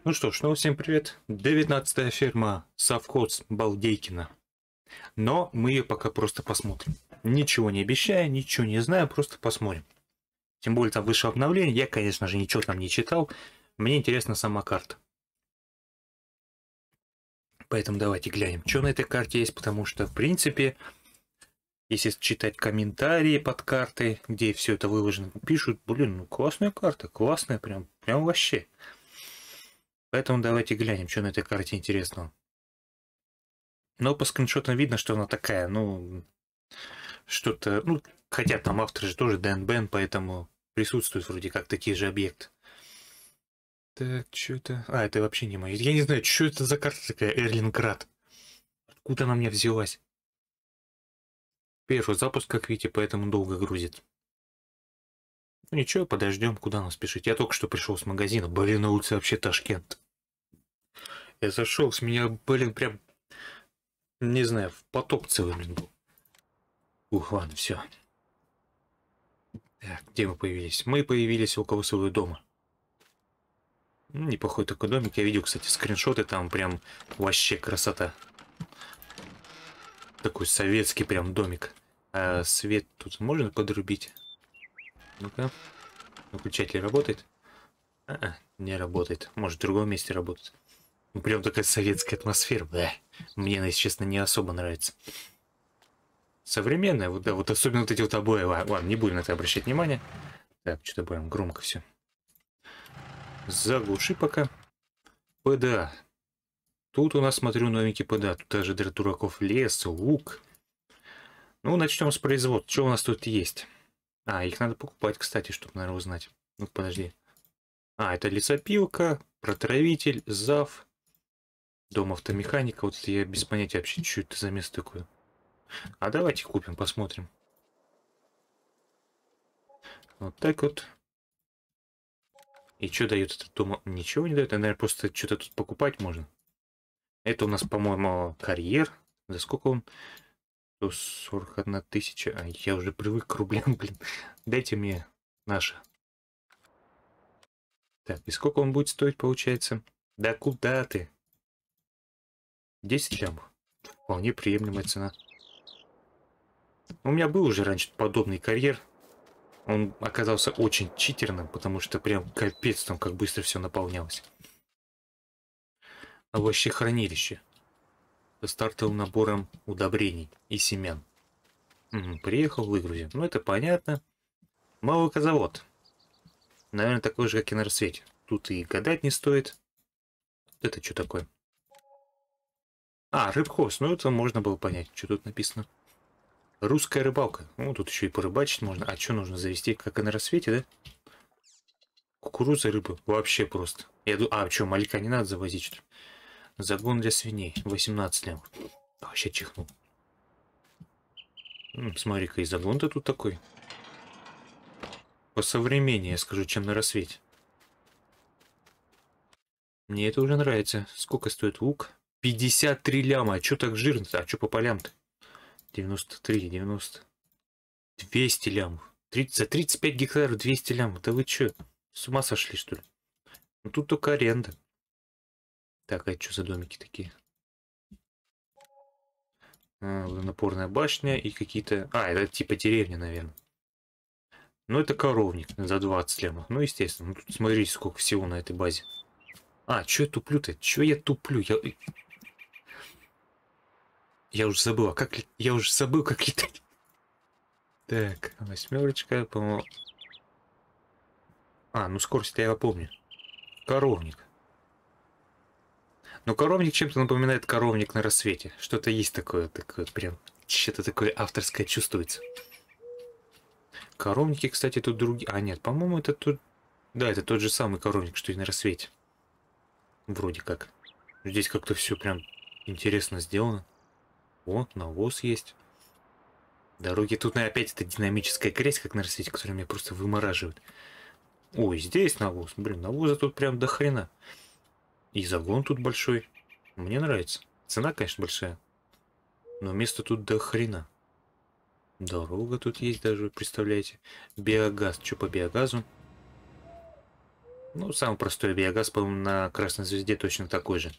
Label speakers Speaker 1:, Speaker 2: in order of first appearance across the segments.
Speaker 1: Ну что ж, ну всем привет. 19-я ферма совхоз Балдейкина. Но мы ее пока просто посмотрим. Ничего не обещаю, ничего не знаю, просто посмотрим. Тем более там вышло обновление, я, конечно же, ничего там не читал. Мне интересна сама карта. Поэтому давайте глянем, что на этой карте есть, потому что, в принципе, если читать комментарии под картой, где все это выложено, пишут, блин, ну классная карта, классная, прям вообще. Поэтому давайте глянем, что на этой карте интересного. Но по скриншотам видно, что она такая, ну, что-то, ну, хотя там автор же тоже Дэн Бен, поэтому присутствуют вроде как такие же объекты. Так, что это? А, это вообще не мое. Я не знаю, что это за карта такая, Эрлинград. Откуда она у меня взялась? Первый запуск, как видите, поэтому долго грузит. Ну ничего, подождем, куда нам спешить. Я только что пришел с магазина. Блин, на улице вообще Ташкент. Я зашел, с меня, блин, прям, не знаю, в поток целый, блин, был. Ух, ладно, все. Так, где мы появились? Мы появились около своего дома. Неплохой такой домик. Я видел, кстати, скриншоты, там прям вообще красота. Такой советский прям домик. А свет тут можно подрубить? Ну-ка. Выключатель работает? Не работает. Может, в другом месте работает. Ну, прям такая советская атмосфера. Мне она, если честно, не особо нравится. Современная, вот, да, вот особенно вот эти вот обои. Ладно, не будем на это обращать внимание. Так, что-то прям громко все. Заглуши пока. ПДА. Тут у нас, смотрю, новенький ПДА. Тут даже для дураков лес, лук. Ну, начнем с производства. Что у нас тут есть? А, их надо покупать, кстати, чтобы, наверное, узнать. Ну, подожди. А, это лесопилка, протравитель, ЗАВ, дом автомеханика. Вот это я без понятия вообще, что это за место такое. А давайте купим, посмотрим. Вот так вот. И что дает этот дом? Ничего не дает. Наверное, просто что-то тут покупать можно. Это у нас, по-моему, карьер. За сколько он? 141 тысяча. А, я уже привык к рублям, блин. Дайте мне наше. Так, и сколько он будет стоить, получается? Да куда ты? 10 лямов. Вполне приемлемая цена. У меня был уже раньше подобный карьер. Он оказался очень читерным, потому что прям капец там, как быстро все наполнялось. Овощехранилище. Со стартовым набором удобрений и семян. Приехал, выгрузил. Ну, это понятно. Молокозавод. Наверное, такой же, как и на рассвете. Тут и гадать не стоит. Это что такое? А, рыбхоз. Ну, это можно было понять, что тут написано. Русская рыбалка. Ну, тут еще и порыбачить можно. А что нужно завести, как и на рассвете, да? Кукуруза, рыбы. Вообще просто. Я думаю, а что, малька не надо завозить, что ли? Загон для свиней. 18 лямов. Вообще чихнул. Смотри-ка, и загон-то тут такой. Посовременнее, я скажу, чем на рассвете. Мне это уже нравится. Сколько стоит лук? 53 ляма. А что так жирно-то? А что по полям-то? 93, 90. 200 лямов. За 35 гектаров 200 лямов. Да вы что? С ума сошли, что ли? Ну тут только аренда. Так, а это что за домики такие? Водонапорная башня и какие-то... А, это типа деревня, наверное. Ну, это коровник за 20 лямов. Ну, естественно. Ну, тут смотрите, сколько всего на этой базе. А, что я туплю-то? Что я туплю? Я уже забыл, я уже забыл, как летать. Так, восьмерочка, по-моему... А, ну скорость-то я помню. Коровник. Но коровник чем-то напоминает коровник на рассвете. Что-то есть такое прям... Что-то такое авторское чувствуется. Коровники, кстати, тут другие... А, нет, по-моему, это тут... Да, это тот же самый коровник, что и на рассвете. Вроде как. Здесь как-то все прям интересно сделано. О, навоз есть. Дороги тут, наверное, опять это динамическая грязь, как на рассвете, которая меня просто вымораживает. Ой, здесь навоз. Блин, навоза тут прям до хрена. И загон тут большой. Мне нравится. Цена, конечно, большая. Но места тут до хрена. Дорога тут есть даже, представляете. Биогаз. Что по биогазу? Ну, самый простой биогаз, по-моему, на Красной Звезде точно такой же.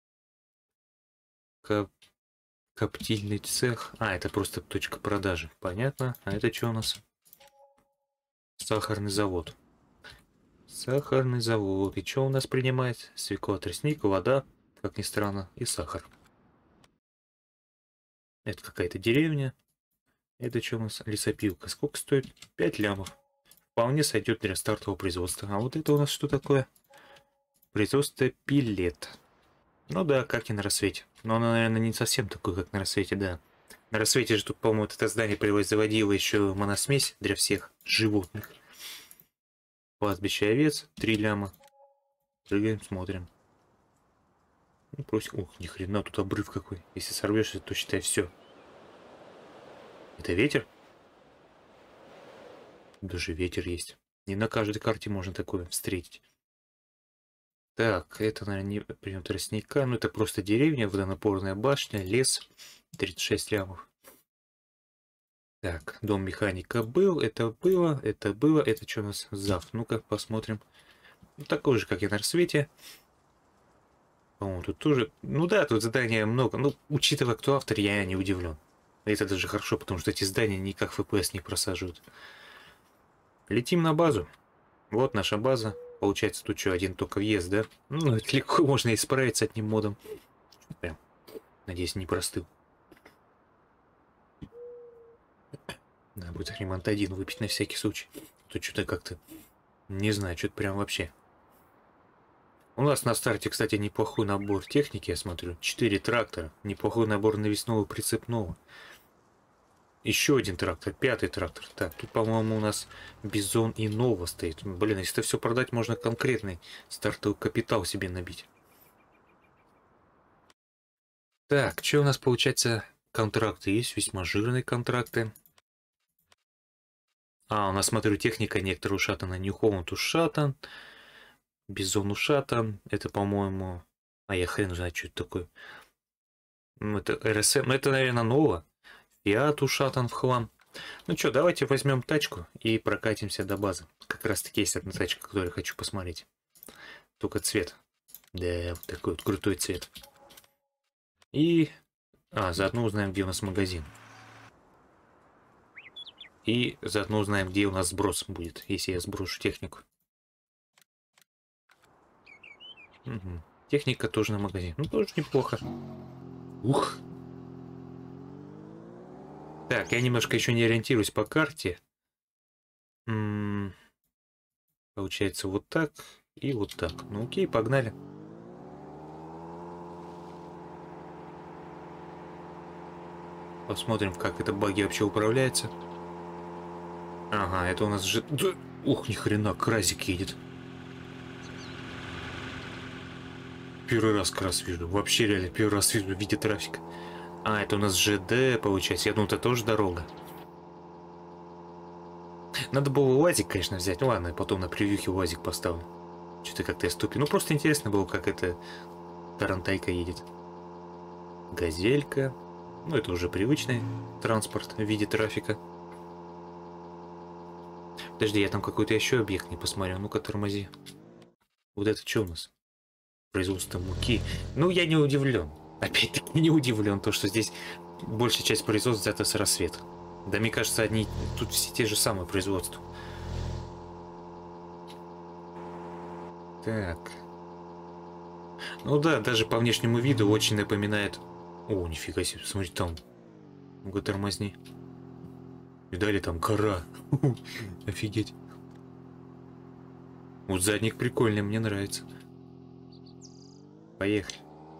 Speaker 1: Коптильный цех. А, это просто точка продажи. Понятно. А это что у нас? Сахарный завод. Сахарный завод. И что у нас принимает? Свекла, тростник, вода, как ни странно, и сахар. Это какая-то деревня. Это что у нас? Лесопилка. Сколько стоит? 5 лямов. Вполне сойдет для стартового производства. А вот это у нас что такое? Производство пилет. Ну да, как и на рассвете. Но оно, наверное, не совсем такое, как на рассвете, да. На рассвете же тут, по-моему, вот это здание производило еще моносмесь для всех животных. Пастбище овец, 3 ляма. Прыгаем, смотрим. Ну, просим. Ух, ни хрена, тут обрыв какой. Если сорвешься, то считай все. Это ветер? Даже ветер есть. Не на каждой карте можно такое встретить. Так, это, наверное, не прием тростника. Ну, это просто деревня, водонапорная башня, лес. 36 лямов. Так, дом механика был, это было, это было. Это что у нас? ЗАВ. Ну-ка, посмотрим. Ну, такой же, как и на рассвете. По-моему, тут тоже... Ну да, тут задания много. Ну, учитывая, кто автор, я не удивлен. Это даже хорошо, потому что эти здания никак FPS не просаживают. Летим на базу. Вот наша база. Получается, тут что, один только въезд, да? Ну, это легко можно исправить с одним модом. Прям, надеюсь, не простыл. Надо будет ремонт один выпить на всякий случай. Тут что-то как-то... Не знаю, что-то прям вообще... У нас на старте, кстати, неплохой набор техники, я смотрю. 4 трактора. Неплохой набор навесного прицепного. Еще один трактор, 5-й трактор. Так, тут, по-моему, у нас Бизон и Нова стоит. Блин, если это все продать, можно конкретный стартовый капитал себе набить. Так, что у нас получается? Контракты есть, весьма жирные контракты. А, у нас, смотрю, техника некоторые ушатана. Нью-Холланд ушатан. Бизон ушатан. Это, по-моему... А я хрен знаю, что это такое. Это РСМ. Это, наверное, Нова. Фиат ушатан в хлам. Ну что, давайте возьмем тачку и прокатимся до базы. Как раз таки есть одна тачка, которую я хочу посмотреть. Только цвет. Да, вот такой вот крутой цвет. И... А, заодно узнаем, где у нас магазин. И заодно узнаем, где у нас сброс будет, если я сброшу технику. Угу. Техника тоже на магазин. Ну, тоже неплохо. Ух. Так, я немножко еще не ориентируюсь по карте. Получается вот так и вот так. Ну окей, погнали. Посмотрим, как это баги вообще управляется. Ага, это у нас же... Да, ух, ни хрена, кразик едет. Первый раз крас вижу. Вообще реально первый раз вижу в виде трафика. А, это у нас ЖД, получается. Я думал, это тоже дорога. Надо было УАЗик, конечно, взять. Ну ладно, потом на превьюхе УАЗик поставлю. Что-то как-то я ступил. Ну просто интересно было, как эта тарантайка едет. Газелька. Ну это уже привычный транспорт в виде трафика. Подожди, я там какой-то еще объект не посмотрел. Ну-ка, тормози. Вот это что у нас? Производство муки. Ну, я не удивлен. Опять-таки не удивлен, то, что здесь большая часть производства взята с рассвета. Да, мне кажется, одни тут все те же самые производства. Так. Ну да, даже по внешнему виду очень напоминает... О, нифига себе, смотри, там. Ну-ка, тормозни. Видали, там гора. Офигеть. Вот задник прикольный, мне нравится. Поехали.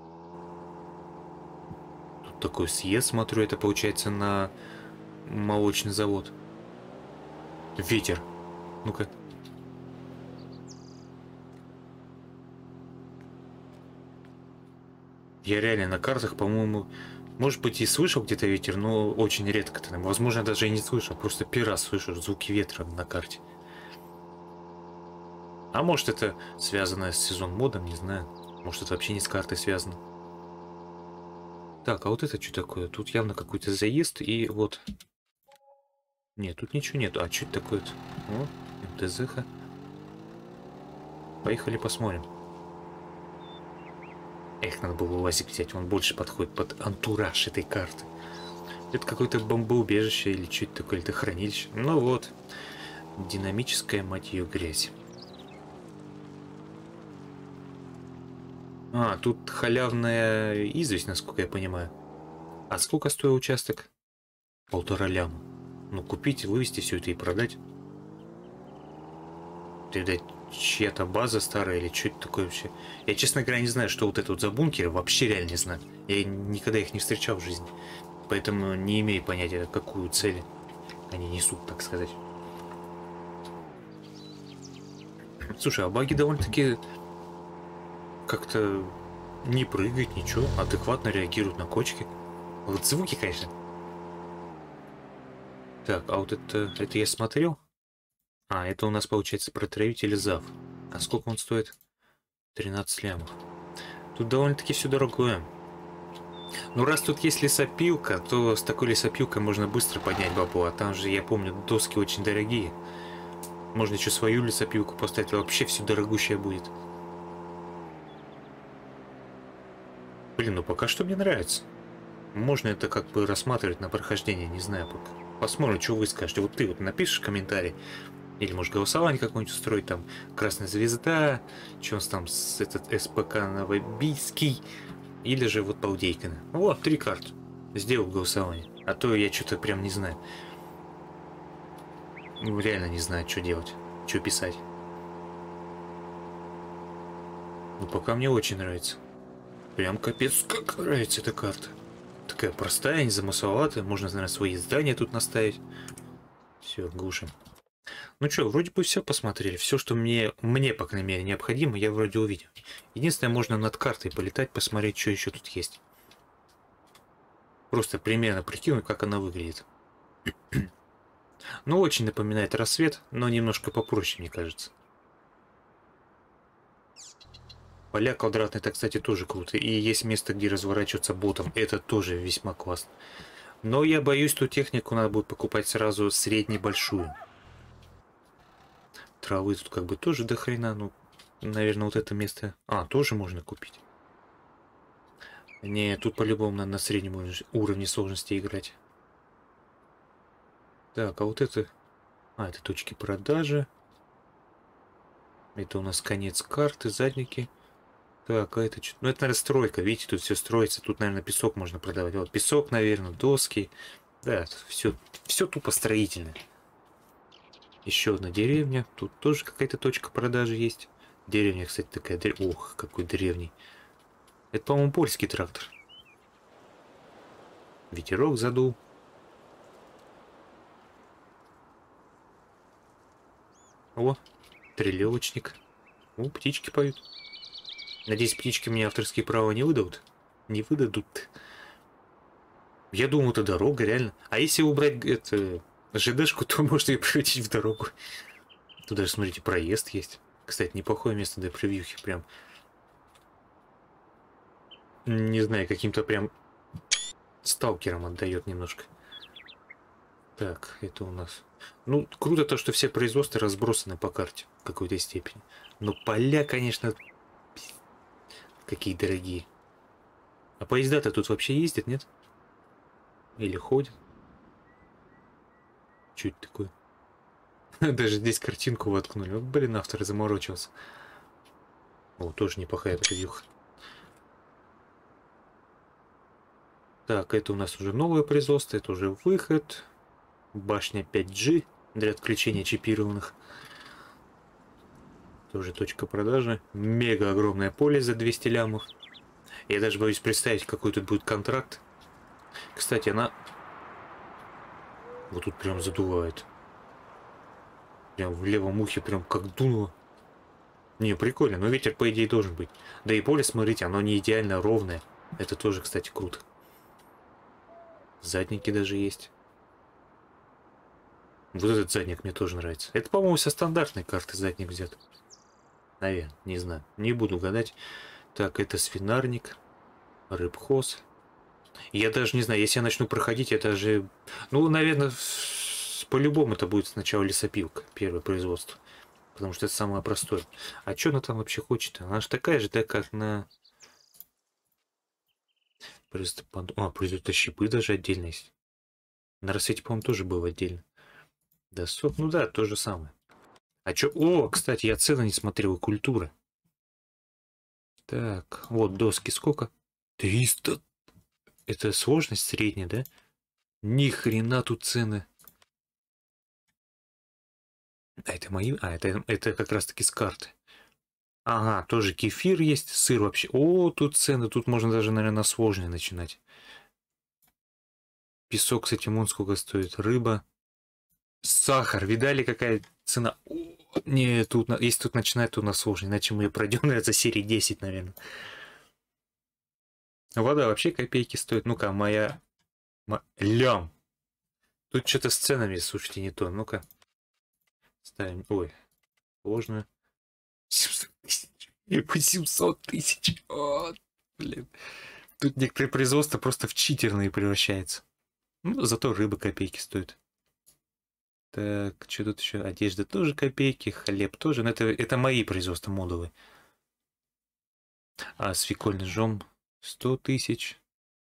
Speaker 1: Тут такой съезд, смотрю, это получается на молочный завод. Ветер. Ну-ка. Я реально на картах, по-моему, может быть, и слышал где-то ветер, но очень редко. Возможно, даже и не слышал. Просто первый раз слышу звуки ветра на карте. А может, это связано с сезон модом, не знаю. Может, это вообще не с картой связано. Так, а вот это что такое? Тут явно какой-то заезд, и вот... Нет, тут ничего нет. А что это такое-то? О, МТЗ-ха. Поехали посмотрим. Эх, надо было УАЗик взять, он больше подходит под антураж этой карты. Это какое-то бомбоубежище или что-то такое, или это хранилище. Ну вот, динамическая, мать ее, грязь. А, тут халявная известь, насколько я понимаю. А сколько стоит участок? 1,5 ляма. Ну, купить, вывести все это и продать. Это, видать, чья-то база старая или что это такое вообще. Я, честно говоря, не знаю, что вот это вот за бункеры. Вообще реально не знаю. Я никогда их не встречал в жизни. Поэтому не имею понятия, какую цель они несут, так сказать. Слушай, а баги довольно-таки как-то не прыгают, ничего. Адекватно реагируют на кочки. Вот звуки, конечно. Так, а вот это я смотрел. А, это у нас получается протравитель ЗАВ. А сколько он стоит? 13 лямов. Тут довольно-таки все дорогое. Ну, раз тут есть лесопилка, то с такой лесопилкой можно быстро поднять бабу. А там же, я помню, доски очень дорогие. Можно еще свою лесопилку поставить. Вообще все дорогущее будет. Блин, ну пока что мне нравится. Можно это как бы рассматривать на прохождение, не знаю пока. Посмотрим, что вы скажете. Вот ты вот напишешь комментарий. Или, может, голосование какое-нибудь устроить, там, Красная Звезда, что у нас там, этот СПК Новобийский, или же вот Балдейкина. Вот, 3 карты. Сделал голосование. А то я что-то прям не знаю. Ну, реально не знаю, что делать, что писать. Ну, пока мне очень нравится. Прям капец, как нравится эта карта. Такая простая, незамысловатая. Можно, наверное, свои здания тут наставить. Все, глушим. Ну что, вроде бы все посмотрели. Все, что мне, по крайней мере, необходимо, я вроде увидел. Единственное, можно над картой полетать, посмотреть, что еще тут есть. Просто примерно прикинуть, как она выглядит. Ну, очень напоминает рассвет, но немножко попроще, мне кажется. Поля квадратные, это, кстати, тоже круто. И есть место, где разворачиваться ботом. Это тоже весьма классно. Но я боюсь, что технику надо будет покупать сразу средне-большую. Травы тут как бы тоже до хрена. Ну, наверное, вот это место... А, тоже можно купить. Не, тут по-любому надо на среднем уровне сложности играть. Так, а вот это... А, это точки продажи. Это у нас конец карты, задники. Так, а это что? Ну, это, наверное, стройка. Видите, тут все строится. Тут, наверное, песок можно продавать. Вот песок, наверное, доски. Да, все тупо строительное. Еще одна деревня. Тут тоже какая-то точка продажи есть. Деревня, кстати, такая... Ох, какой древний. Это, по-моему, польский трактор. Ветерок задул. О, трелевочник. О, птички поют. Надеюсь, птички мне авторские права не выдадут. Не выдадут. Я думаю, это дорога, реально. А если убрать это ЖДшку, то можно ее превратить в дорогу. Тут даже, смотрите, проезд есть. Кстати, неплохое место для превьюхи. Прям... Не знаю, каким-то прям сталкером отдает немножко. Так, это у нас... Ну, круто то, что все производства разбросаны по карте в какой-то степени. Но поля, конечно, какие дорогие. А поезда-то тут вообще ездят, нет? Или ходят? Что это такое? Даже здесь картинку воткнули. Вот, блин, автор заморочился. О, тоже неплохая превьюха. Так, это у нас уже новое производство, это уже выход. Башня 5G для отключения чипированных. Тоже точка продажи. Мега огромное поле за 200 лямов. Я даже боюсь представить, какой тут будет контракт. Кстати, она... Вот тут прям задувает. Прям в левом ухе прям как дунуло. Не, прикольно, но ветер, по идее, должен быть. Да и поле, смотрите, оно не идеально ровное. Это тоже, кстати, круто. Задники даже есть. Вот этот задник мне тоже нравится. Это, по-моему, со стандартной карты задник взят. Наверное, не знаю. Не буду гадать. Так, это свинарник. Рыбхоз. Я даже не знаю, если я начну проходить, это же... Ну, наверное, по-любому это будет сначала лесопилка. Первое производство. потому что это самое простое. А что она там вообще хочет? Она же такая же, да, как на... производство щипы даже отдельно есть. На рассвете, по-моему, тоже было отдельно. Да, ну да, то же самое. А чё? О, кстати, я цены не смотрел, и культура. Так, вот доски сколько? 300. Это сложность средняя, да? Ни хрена тут цены. А это мои? А, это как раз таки с карты. Ага, тоже кефир есть, сыр вообще. О, тут цены, тут можно даже, наверное, сложнее начинать. Песок, кстати, вон сколько стоит. Рыба. Сахар, видали, какая цена? О, не, тут, если тут начинать, то у нас сложнее. Иначе мы пройдем, наверное, за серии 10, наверное. Вода вообще копейки стоит. Ну-ка, моя... Лям. Тут что-то с ценами, слушайте, не то. Ну-ка. Ставим. Ой, сложно. 700 тысяч. 800 тысяч. О, блин. Тут некоторые производства просто в читерные превращаются. Ну, зато рыба копейки стоит. Так, что тут еще? Одежда тоже копейки, хлеб тоже. Но это мои производства модулы. А свекольный жом 100 тысяч.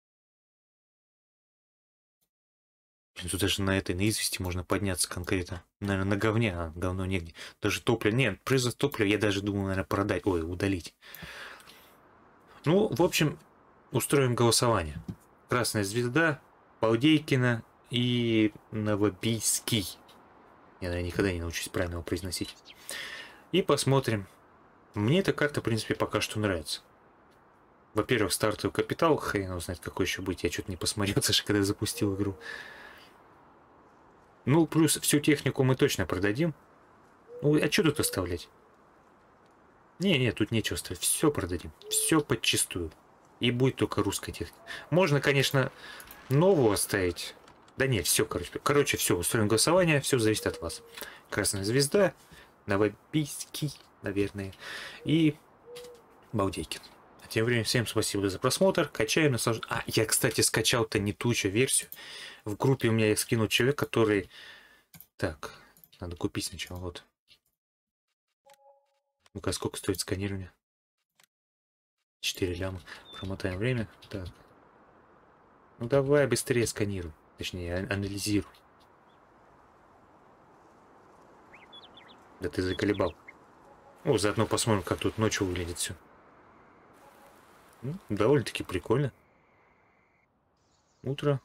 Speaker 1: Блин, тут даже на извести можно подняться конкретно. Наверное, на говне, а говно негде. Даже топливо. Нет, производство топлива я даже думал, наверное, продать. Ой, удалить. Ну, в общем, устроим голосование. Красная звезда, Балдейкина и Новобийский. Я, наверное, никогда не научусь правильно его произносить. И посмотрим. Мне эта карта, в принципе, пока что нравится. Во-первых, стартовый капитал, хрен его знает, какой еще быть. Я что-то не посмотрел, даже когда я запустил игру. Ну, плюс всю технику мы точно продадим. Ну, а что тут оставлять? Не, тут нечего оставить. Все продадим. Все подчистую. И будет только русская техника. Можно, конечно, новую оставить. Да нет, все, короче, все, устроим голосование. Все зависит от вас. Красная звезда, Новобийский, наверное, и Балдейкин. А тем временем всем спасибо за просмотр. Качаем, наслаждаемся. А, я, кстати, скачал-то не ту версию. В группе у меня я скинул человек, который... Так, надо купить сначала, вот. Ну-ка, сколько стоит сканирование? 4 ляма. Промотаем время. Так. Ну давай быстрее сканируй. Точнее, анализируй. Да ты заколебал. О, заодно посмотрим, как тут ночью выглядит все. Ну, довольно-таки прикольно. Утро.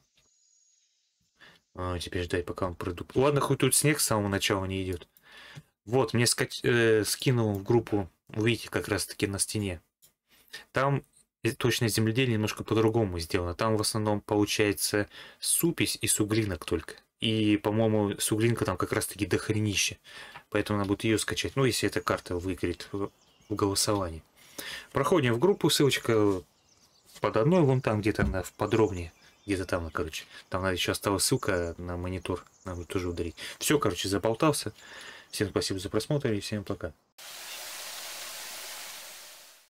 Speaker 1: А, теперь ждать, пока он пройдут. Ладно, хоть тут снег с самого начала не идет. Вот, мне скинул в группу, увидите, как раз-таки на стене. Там точное земледелие немножко по-другому сделано. Там в основном получается супись и суглинок только. И, по-моему, суглинка там как раз-таки дохренище. Поэтому надо будет ее скачать. Ну, если эта карта выиграет в голосовании. Проходим в группу, ссылочка под одной, вон там где-то она подробнее. Где-то там, короче. Там надо еще осталась ссылка на монитор. Надо тоже удалить. Все, короче, заболтался. Всем спасибо за просмотр и всем пока.